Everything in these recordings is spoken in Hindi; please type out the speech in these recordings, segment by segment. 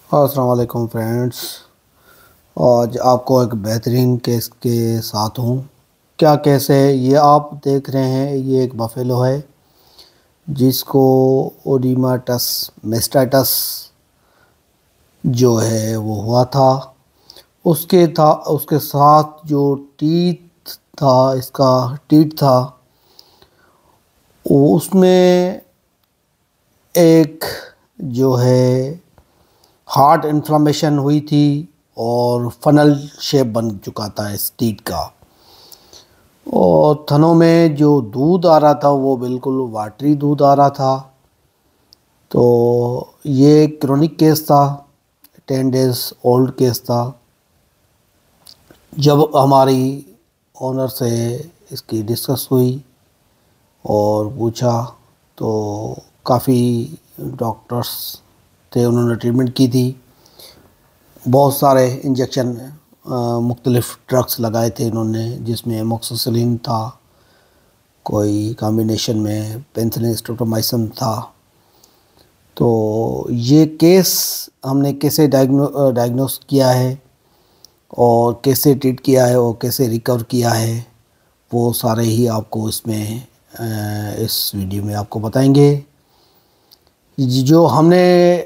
अस्सलाम वालेकुम फ्रेंड्स। आज आपको एक बेहतरीन केस के साथ हूँ। क्या केस है ये आप देख रहे हैं। ये एक बफेलो है जिसको ओडिमाटस मेस्टाइटस जो है वो हुआ था। उसके साथ जो टीथ था, इसका टीथ था, उसमें एक जो है हार्ट इन्फ्लामेशन हुई थी और फनल शेप बन चुका था इस टीथ का। और थनों में जो दूध आ रहा था वो बिल्कुल वाटरी दूध आ रहा था। तो ये क्रोनिक केस था, 10 डेज ओल्ड केस था। जब हमारी ओनर से इसकी डिस्कस हुई और पूछा तो काफ़ी डॉक्टर्स थे, उन्होंने ट्रीटमेंट की थी। बहुत सारे इंजेक्शन, मुख्तलिफ़ ड्रग्स लगाए थे इन्होंने, जिसमें एमोक्सिसिलिन था, कोई कॉम्बिनेशन में पेनिसिलिन स्ट्रेप्टोमाइसिन था। तो ये केस हमने कैसे डायग्नोस किया है और कैसे ट्रीट किया है और कैसे रिकवर किया है, वो सारे ही आपको इसमें इस वीडियो में आपको बताएंगे। जो हमने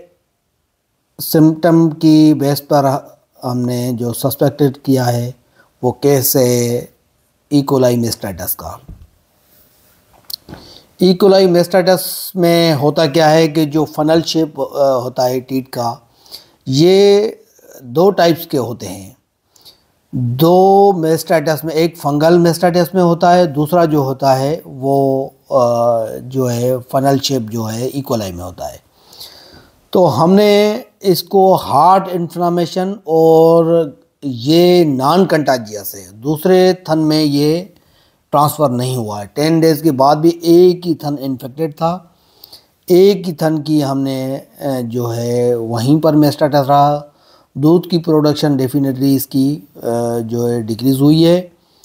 सिम्टम की बेस पर हमने जो सस्पेक्टेड किया है वो केस है इकोलाई मेस्टाइटस का। इकोलाई मेस्टाइटस में होता क्या है कि जो फनल शेप होता है टीथ का, ये दो टाइप्स के होते हैं। दो मेस्टाइटस में, एक फंगल मेस्टाइटस में होता है, दूसरा जो होता है वो जो है फनल शेप जो है इकोलाई में होता है। तो हमने इसको हार्ट इन्फ्लामेशन और ये नॉन कंटाजियस है, दूसरे थन में ये ट्रांसफ़र नहीं हुआ है। 10 डेज़ के बाद भी एक ही थन इन्फेक्टेड था, एक ही थन की हमने जो है वहीं पर मेस्टाइटिस रहा। दूध की प्रोडक्शन डेफिनेटली इसकी जो है डिक्रीज़ हुई है,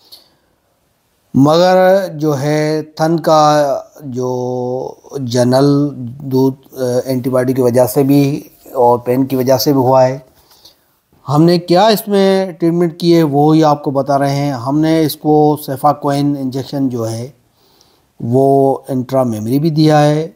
मगर जो है थन का जो जनरल दूध एंटीबायोटिक की वजह से भी और पेन की वजह से भी हुआ है। हमने क्या इसमें ट्रीटमेंट की है वो ही आपको बता रहे हैं। हमने इसको सेफाक्वेन इंजेक्शन जो है वो इंट्रा मेमरी भी दिया है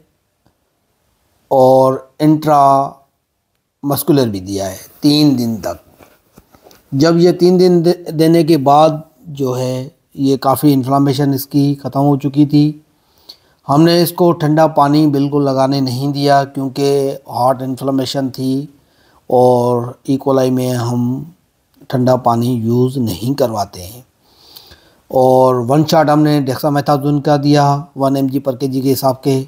और इंट्रा मस्कुलर भी दिया है 3 दिन तक। जब ये 3 दिन देने के बाद जो है ये काफ़ी इन्फ्लामेशन इसकी ख़त्म हो चुकी थी। हमने इसको ठंडा पानी बिल्कुल लगाने नहीं दिया क्योंकि हार्ट इन्फ्लामेशन थी और इकोलाई में हम ठंडा पानी यूज़ नहीं करवाते हैं। और 1 शॉट हमने डेक्सामेथासोन का दिया 1 mg पर kg के हिसाब के,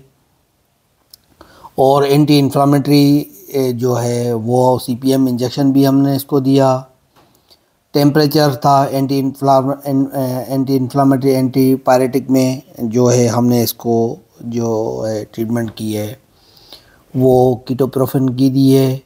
और एंटी इन्फ्लामेटरी जो है वो CPM इंजेक्शन भी हमने इसको दिया। टेम्परेचर था एंटी इन्फ्लामेटरी एंटीपायरेटिक में जो है हमने इसको जो है ट्रीटमेंट की है वो कीटोप्रोफेन की दी है।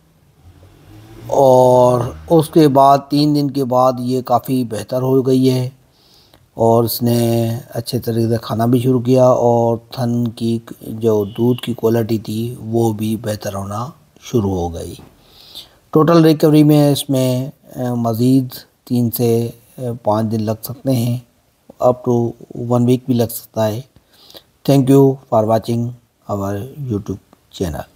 और उसके बाद 3 दिन के बाद ये काफ़ी बेहतर हो गई है और इसने अच्छे तरीके से खाना भी शुरू किया और थन की जो दूध की क्वालिटी थी वो भी बेहतर होना शुरू हो गई। टोटल रिकवरी में इसमें मज़ीद 3 से 5 दिन लग सकते हैं, अप टू 1 वीक भी लग सकता है। Thank you for watching our YouTube channel.